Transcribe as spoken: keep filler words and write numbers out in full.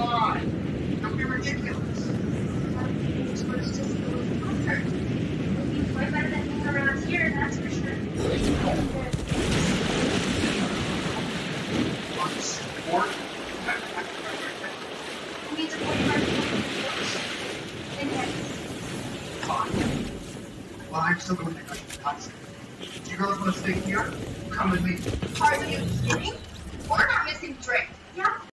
on. Don't be ridiculous. It's just a little concert. It'll be way better than being around here, that's for sure. Want support? Who needs a forty-five minute Fine. Well, I'm still going to go to the concert. Do you girls want to stay here? Come with me. Are you kidding? We're not missing drink. Yeah,